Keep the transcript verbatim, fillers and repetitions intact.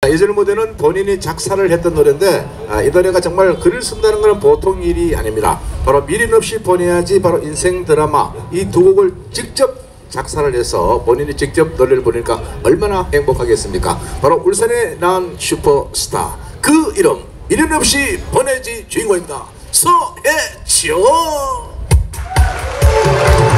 예전 무대는 본인이 작사를 했던 노래인데 아, 이 노래가 정말 글을 쓴다는 것은 보통 일이 아닙니다. 바로 미련 없이 보내야지 바로 인생 드라마 이 두 곡을 직접 작사를 해서 본인이 직접 노래를 부르니까 얼마나 행복하겠습니까? 바로 울산에 낳은 슈퍼스타 그 이름 미련 없이 보내지 주인공입니다. 서해지요.